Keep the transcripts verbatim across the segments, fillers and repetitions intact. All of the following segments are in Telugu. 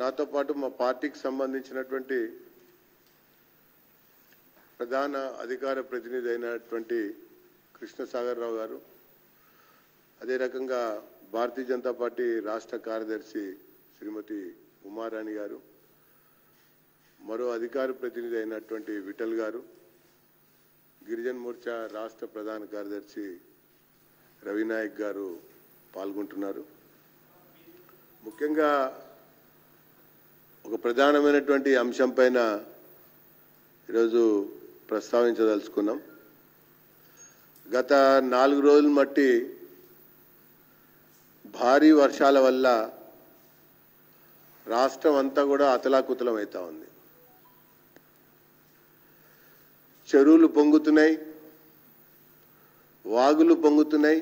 నాతో పాటు మా పార్టీకి సంబంధించినటువంటి ప్రధాన అధికార ప్రతినిధి అయినటువంటి కృష్ణసాగర్ రావు గారు, అదే రకంగా భారతీయ జనతా పార్టీ రాష్ట్ర కార్యదర్శి శ్రీమతి ఉమారాణి గారు, మరో అధికార ప్రతినిధి అయినటువంటి విఠల్ గారు, గిరిజన మోర్చా రాష్ట్ర ప్రధాన కార్యదర్శి రవినాయక్ గారు పాల్గొంటున్నారు. ముఖ్యంగా ఒక ప్రధానమైనటువంటి అంశం పైన ఈరోజు ప్రస్తావించదలుచుకున్నాం. గత నాలుగు రోజుల మట్టి భారీ వర్షాల వల్ల రాష్ట్రం అంతా కూడా అతలాకుతలం అవుతా ఉంది. చెరువులు పొంగుతున్నాయి, వాగులు పొంగుతున్నాయి,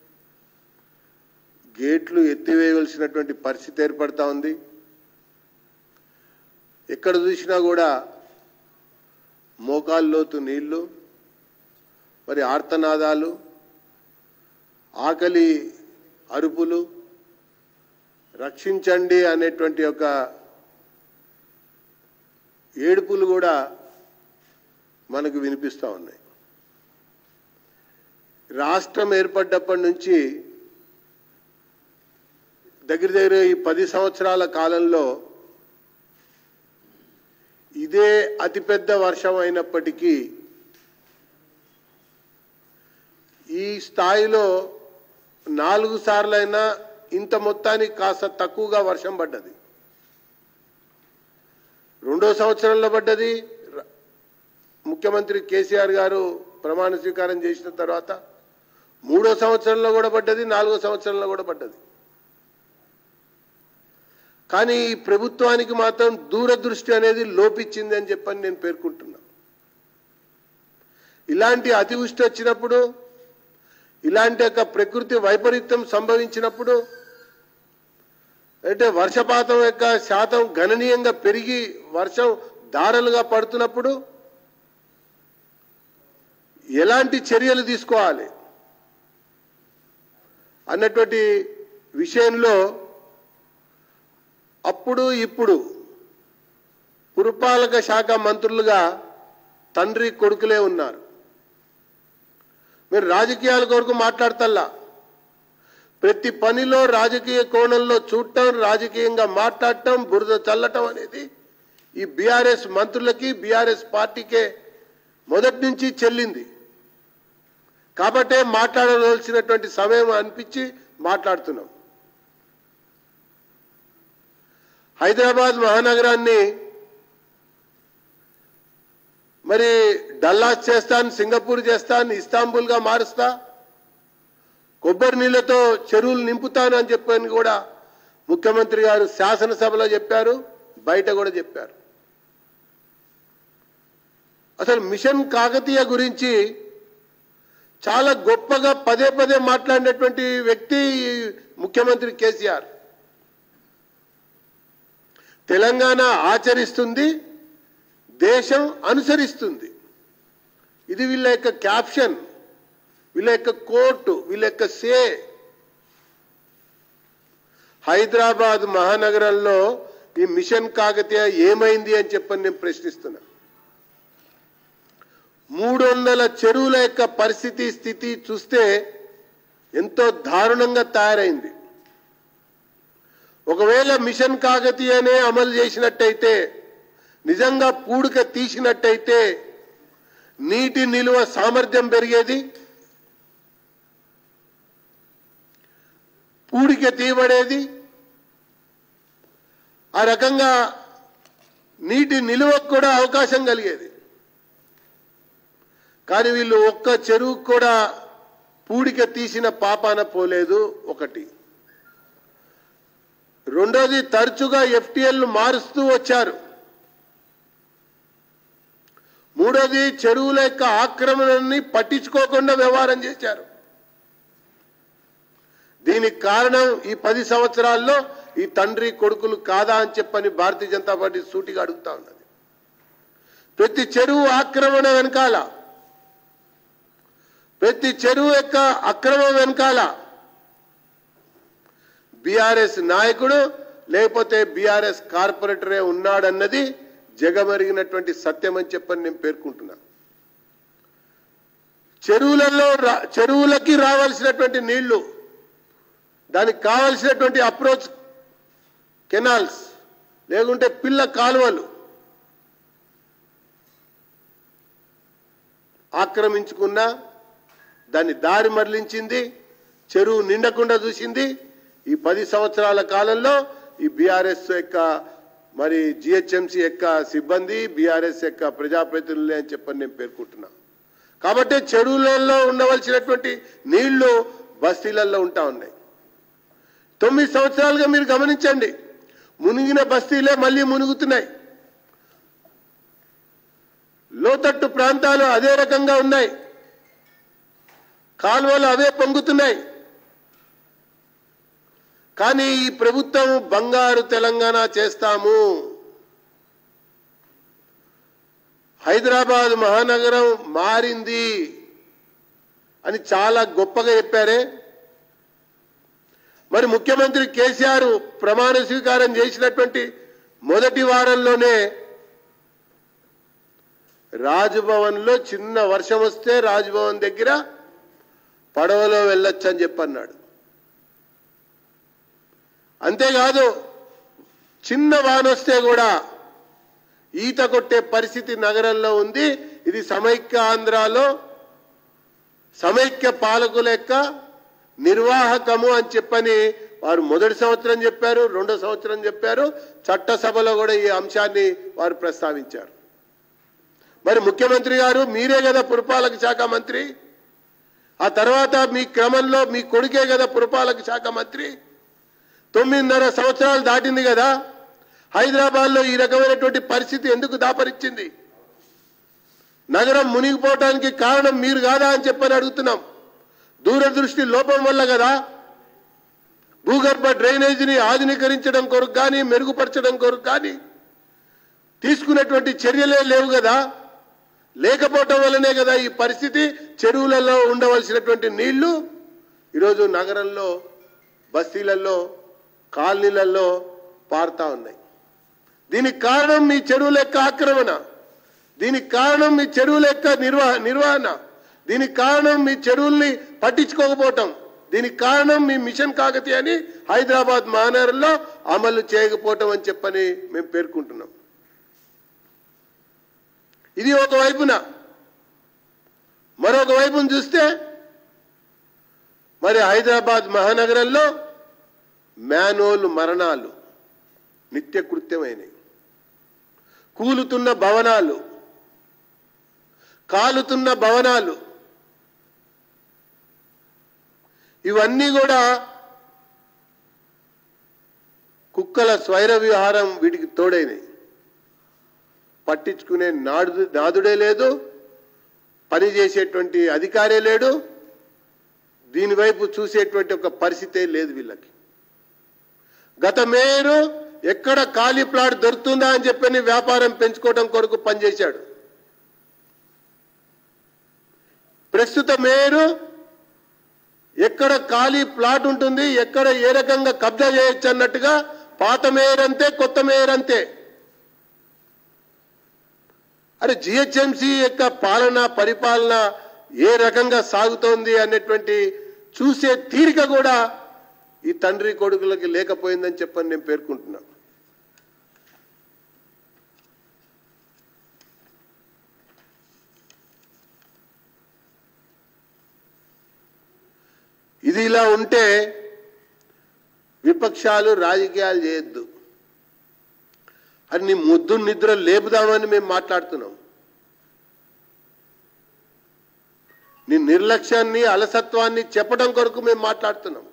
గేట్లు ఎత్తివేయవలసినటువంటి పరిస్థితి ఏర్పడతా ఉంది. ఎక్కడ చూసినా కూడా మోకాల్లోతు నీళ్లు, మరి ఆర్తనాదాలు, ఆకలి అరుపులు, రక్షించండి అనేటువంటి ఒక ఏడుపులు కూడా మనకు వినిపిస్తూ ఉన్నాయి. రాష్ట్రం ఏర్పడ్డప్పటి నుంచి దగ్గర దగ్గర ఈ పది సంవత్సరాల కాలంలో ఇదే అతిపెద్ద వర్షం అయినప్పటికీ ఈ స్థాయిలో నాలుగు సార్లైనా ఇంత మొత్తానికి కాస్త తక్కువగా వర్షం పడ్డది. రెండో సంవత్సరంలో పడ్డది, ముఖ్యమంత్రి కేసీఆర్ గారు ప్రమాణ స్వీకారం చేసిన తర్వాత మూడో సంవత్సరంలో కూడా పడ్డది, నాలుగో సంవత్సరంలో కూడా పడ్డది. కానీ ఈ ప్రభుత్వానికి మాత్రం దూరదృష్టి అనేది లోపించింది అని చెప్పని నేను పేర్కొంటున్నా. ఇలాంటి అతివృష్టి వచ్చినప్పుడు, ఇలాంటి యొక్క ప్రకృతి వైపరీత్యం సంభవించినప్పుడు, అంటే వర్షపాతం యొక్క శాతం గణనీయంగా పెరిగి వర్షం ధారలుగా పడుతున్నప్పుడు ఎలాంటి చర్యలు తీసుకోవాలి అన్నటువంటి విషయంలో అప్పుడు ఇప్పుడు పురపాలక శాఖ మంత్రులుగా తండ్రి కొడుకులే ఉన్నారు. మీరు రాజకీయాల కొరకు మాట్లాడతల్లా, ప్రతి పనిలో రాజకీయ కోణంలో చూడటం, రాజకీయంగా మాట్లాడటం, బురద చల్లటం అనేది ఈ బీఆర్ఎస్ మంత్రులకి, బీఆర్ఎస్ పార్టీకే మొదటి నుంచి చెల్లింది. కాబట్టే మాట్లాడవలసినటువంటి సమయం అనిపించి మాట్లాడుతున్నాం. హైదరాబాద్ మహానగరాన్ని మరి డల్లాస్ చేస్తాను, సింగపూర్ చేస్తాను, ఇస్తాంబుల్గా మారుస్తా, కొబ్బరి నీళ్లతో చెరువులు నింపుతాను అని చెప్పని కూడా ముఖ్యమంత్రి గారు శాసనసభలో చెప్పారు, బయట కూడా చెప్పారు. అసలు మిషన్ కాకతీయ గురించి చాలా గొప్పగా పదే పదే మాట్లాడినటువంటి వ్యక్తి ముఖ్యమంత్రి కేసీఆర్. తెలంగాణ ఆచరిస్తుంది, దేశం అనుసరిస్తుంది. ఇది వీళ్ళ యొక్క క్యాప్షన్, వీళ్ళ యొక్క కోర్టు, వీళ్ళ యొక్క సే. హైదరాబాద్ మహానగరంలో ఈ మిషన్ కాకతీయ ఏమైంది అని చెప్పని నేను ప్రశ్నిస్తున్నా. మూడు వందల చెరువుల యొక్క పరిస్థితి స్థితి చూస్తే ఎంతో దారుణంగా తయారైంది. ఒకవేళ మిషన్ కాకతీయనే అమలు చేసినట్టయితే, నిజంగా పూడిక తీసినట్టయితే నీటి నిల్వ సామర్థ్యం పెరిగేది, పూడిక తీయబడేది, ఆ రకంగా నీటి నిల్వకు కూడా అవకాశం కలిగేది. కానీ వీళ్ళు ఒక్క చెరువు కూడా పూడిక తీసిన పాపాన పోలేదు. ఒకటి. రెండోది, తరచుగా ఎఫ్టీఎల్ మారుస్తూ వచ్చారు. మూడోది, చెరువుల యొక్క ఆక్రమణని పట్టించుకోకుండా వ్యవహారం చేశారు. దీనికి కారణం ఈ పది సంవత్సరాల్లో ఈ తండ్రి కొడుకులు కాదా అని చెప్పని భారతీయ జనతా పార్టీ సూటిగా అడుగుతా ఉన్నది. ప్రతి చెరువు ఆక్రమణ వెనకాల, ప్రతి చెరువు యొక్క అక్రమం వెనకాల బీఆర్ఎస్ నాయకుడు లేకపోతే బీఆర్ఎస్ కార్పొరేటరే ఉన్నాడన్నది జగమరిగినటువంటి సత్యం అని చెప్పని నేను పేర్కొంటున్నా. చెరువులలో చెరువులకి రావాల్సినటువంటి నీళ్లు, దానికి కావాల్సినటువంటి అప్రోచ్ కెనాల్స్, లేకుంటే పిల్ల కాలువలు ఆక్రమించుకున్న దాన్ని దారి మరలించింది, చెరువు నిండకుండా చూసింది ఈ పది సంవత్సరాల కాలంలో ఈ బీఆర్ఎస్ యొక్క మరి జిహెచ్ఎంసీ యొక్క సిబ్బంది, బీఆర్ఎస్ యొక్క ప్రజాప్రతినిధులే అని చెప్పని నేను పేర్కొంటున్నా. కాబట్టి చెరువులలో ఉండవలసినటువంటి నీళ్లు బస్తీలలో ఉంటా ఉన్నాయి. తొమ్మిది సంవత్సరాలుగా మీరు గమనించండి, మునిగిన బస్తీలే మళ్ళీ మునుగుతున్నాయి. లోతట్టు ప్రాంతాలు అదే రకంగా ఉన్నాయి, కాలువలు అవే పొంగుతున్నాయి. కానీ ఈ ప్రభుత్వం బంగారు తెలంగాణ చేస్తాము, హైదరాబాద్ మహానగరం మారింది అని చాలా గొప్పగా చెప్పారే. మరి ముఖ్యమంత్రి కేసీఆర్ ప్రమాణ స్వీకారం చేసినటువంటి మొదటి వారంలోనే రాజ్భవన్లో చిన్న వర్షం వస్తే రాజ్భవన్ దగ్గర పడవలో వెళ్ళొచ్చు అని చెప్పన్నాడు. అంతేకాదు, చిన్న వానొస్తే కూడా ఈత కొట్టే పరిస్థితి నగరంలో ఉంది. ఇది సమైక్య ఆంధ్రాలో సమైక్య పాలకుల యొక్క నిర్వాహకము అని చెప్పని వారు మొదటి సంవత్సరం చెప్పారు, రెండో సంవత్సరం చెప్పారు. చట్టసభలో కూడా ఈ అంశాన్ని వారు ప్రస్తావించారు. మరి ముఖ్యమంత్రి గారు మీరే కదా పురపాలక శాఖ మంత్రి, ఆ తర్వాత మీ క్రమంలో మీ కొడుకే కదా పురపాలక శాఖ మంత్రి. తొమ్మిదిన్నర సంవత్సరాలు దాటింది కదా, హైదరాబాద్లో ఈ రకమైనటువంటి పరిస్థితి ఎందుకు దాపరిచ్చింది? నగరం మునిగిపోవటానికి కారణం మీరు కాదా అని చెప్పని అడుగుతున్నాం. దూరదృష్టి లోపం వల్ల కదా. భూగర్భ డ్రైనేజీని ఆధునీకరించడం కొరకు కానీ, మెరుగుపరచడం కొరకు కానీ తీసుకున్నటువంటి చర్యలే లేవు కదా. లేకపోవటం వల్లనే కదా ఈ పరిస్థితి. చెరువులలో ఉండవలసినటువంటి నీళ్లు ఈరోజు నగరంలో, బస్తీలలో, కాలనీలలో పారుతా ఉన్నాయి. దీనికి కారణం మీ చెరువుల యొక్క ఆక్రమణ, దీనికి కారణం మీ చెరువుల యొక్క నిర్వహ నిర్వహణ దీనికి కారణం మీ చెరువుల్ని పట్టించుకోకపోవటం, దీనికి కారణం మీ మిషన్ కాకతీయ అని హైదరాబాద్ మహానగరంలో అమలు చేయకపోవటం అని చెప్పని మేము పేర్కొంటున్నాం. ఇది ఒకవైపున. మరొక వైపును చూస్తే మరి హైదరాబాద్ మహానగరంలో మ్యాన్హోల్ మరణాలు నిత్యకృత్యమైనవి, కూలుతున్న భవనాలు, కాలుతున్న భవనాలు, ఇవన్నీ కూడా కుక్కల స్వైర విహారం వీటికి తోడైనవి. పట్టించుకునే నాడు నాదుడే లేదు, పని చేసేటువంటి అధికారే లేడు, దీనివైపు చూసేటువంటి ఒక పరిస్థితే లేదు వీళ్ళకి. గత మేయరు ఎక్కడ ఖాళీ ప్లాట్ దొరుకుతుందా అని చెప్పని వ్యాపారం పెంచుకోవడం కొరకు పనిచేశాడు. ప్రస్తుత మేయరు ఎక్కడ ఖాళీ ప్లాట్ ఉంటుంది, ఎక్కడ ఏ రకంగా కబ్జా చేయొచ్చు అన్నట్టుగా పాత మేయర్ అంతే, కొత్త మేయర్ అంతే. అరే జిహెచ్ఎంసీ యొక్క పాలన, పరిపాలన ఏ రకంగా సాగుతోంది అనేటువంటి చూసే తీరిక కూడా ఈ తండ్రి కొడుకులకి లేకపోయిందని చెప్పని నేను పేర్కొంటున్నా. ఇది ఇలా ఉంటే విపక్షాలు రాజకీయాలు చేయొద్దు అని నీ ముద్దు నిద్ర లేపుదామని మేము మాట్లాడుతున్నాం. నీ నిర్లక్ష్యాన్ని, అలసత్వాన్ని చెప్పడం కొరకు మేము మాట్లాడుతున్నాం.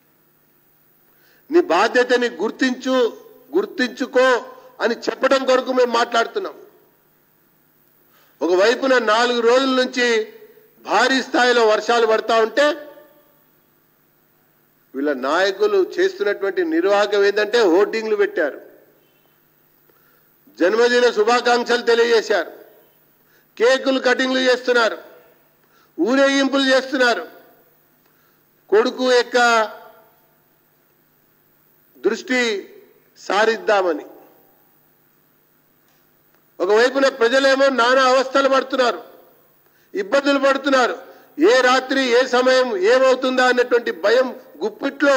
నీ బాధ్యతని గుర్తించు గుర్తించుకో అని చెప్పడం కొరకు మేము మాట్లాడుతున్నాం. ఒకవైపున నాలుగు రోజుల నుంచి భారీ స్థాయిలో వర్షాలు పడతా ఉంటే వీళ్ళ నాయకులు చేస్తున్నటువంటి నిర్వాహకం ఏంటంటే హోర్డింగ్లు పెట్టారు, జన్మదిన శుభాకాంక్షలు తెలియజేశారు, కేకులు కటింగ్లు చేస్తున్నారు, ఊరేగింపులు చేస్తున్నారు. కొడుకు యొక్క దృష్టి సారిద్దామని. ఒకవైపున ప్రజలేమో నానా అవస్థలు పడుతున్నారు, ఇబ్బందులు పడుతున్నారు. ఏ రాత్రి ఏ సమయం ఏమవుతుందా అన్నటువంటి భయం గుప్పిట్లో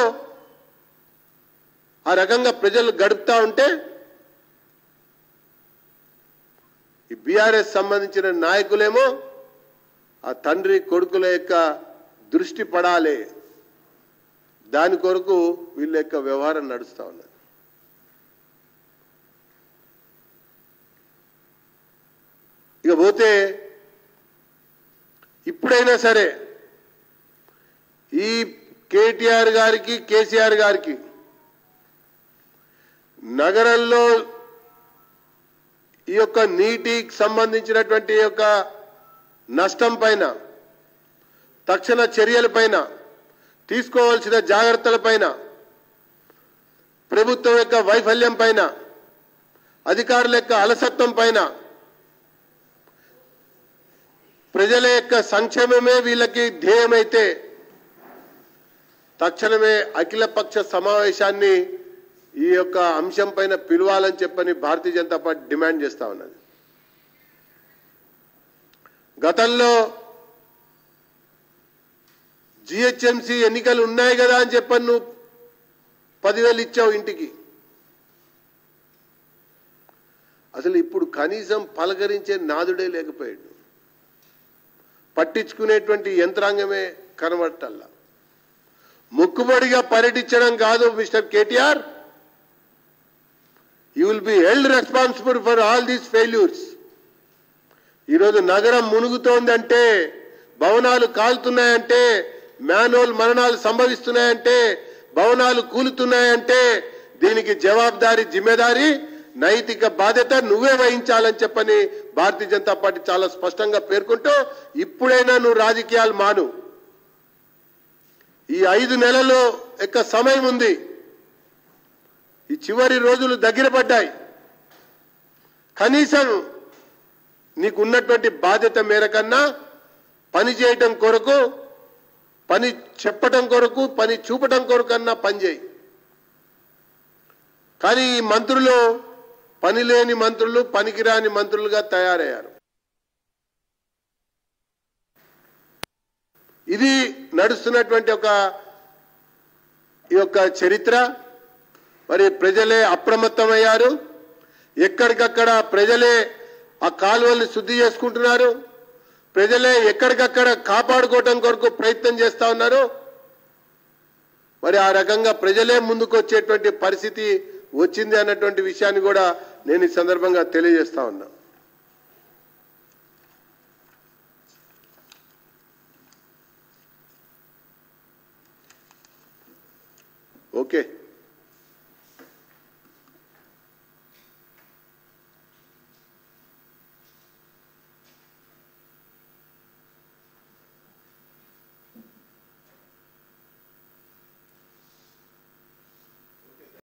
ఆ రకంగా ప్రజలు గడుపుతా ఉంటే ఈ బీఆర్ఎస్ సంబంధించిన నాయకులేమో ఆ తండ్రి కొడుకుల యొక్క దృష్టి పడాలి, దాని కొరకు వీళ్ళ యొక్క వ్యవహారం నడుస్తూ ఉన్నది. ఇక పోతే ఇప్పుడైనా సరే ఈ కేటీఆర్ గారికి కేసీఆర్ గారికి నగరంలో ఈ యొక్క నీటికి సంబంధించినటువంటి యొక్క నష్టం పైన, తక్షణ చర్యల పైన, తీసుకోవాల్సిన జాగ్రత్తల పైన, ప్రభుత్వం యొక్క వైఫల్యం పైన, అధికారుల యొక్క అలసత్వం పైన, ప్రజల యొక్క సంక్షేమమే వీళ్ళకి ధ్యేయమైతే తక్షణమే అఖిలపక్ష సమావేశాన్ని ఈ యొక్క అంశం పైన పిలవాలని చెప్పని భారతీయ జనతా పార్టీ డిమాండ్ చేస్తా ఉన్నది. గతంలో జిహెచ్ఎంసీ ఎన్నికలు ఉన్నాయి కదా అని చెప్పని నువ్వు పదివేలు ఇచ్చావు ఇంటికి. అసలు ఇప్పుడు కనీసం పలకరించే నాదుడే లేకపోయాడు, పట్టించుకునేటువంటి యంత్రాంగమే కనబట్టల్లా. ముక్కుబడిగా పర్యటించడం కాదు mister KTR, you will be held responsible for all these failures. ఈరోజు నగరం మునుగుతోందంటే, భవనాలు కాలుతున్నాయంటే, మ్యాన్హోల్ మరణాలు సంభవిస్తున్నాయంటే, భవనాలు కూలుతున్నాయంటే దీనికి జవాబుదారీ, జిమ్మేదారీ, నైతిక బాధ్యత నువ్వే వహించాలని చెప్పని భారతీయ జనతా పార్టీ చాలా స్పష్టంగా పేర్కొంటూ ఇప్పుడైనా నువ్వు రాజకీయాలు మాను. ఈ ఐదు నెలలు యొక్క సమయం ఉంది, ఈ చివరి రోజులు దగ్గర పడ్డాయి. కనీసం నీకున్నటువంటి బాధ్యత మేరకన్నా పని చేయటం కొరకు, పని చెప్పటం కొరకు, పని చూపటం కొరకన్నా పని చేయి. కానీ ఈ మంత్రులు పని లేని మంత్రులు, పనికిరాని మంత్రులుగా తయారయ్యారు. ఇది నడుస్తున్నటువంటి ఒక ఈ యొక్క చరిత్ర. మరి ప్రజలే అప్రమత్తమయ్యారు, ఎక్కడికక్కడ ప్రజలే ఆ కాలువల్ని శుద్ధి చేసుకుంటున్నారు, ప్రజలే ఎక్కడికక్కడ కాపాడుకోవటం కొరకు ప్రయత్నం చేస్తా ఉన్నారు. మరి ఆ రకంగా ప్రజలే ముందుకు వచ్చేటువంటి పరిస్థితి వచ్చింది అన్నటువంటి విషయాన్ని కూడా నేను ఈ సందర్భంగా తెలియజేస్తా ఉన్నా. ఓకే.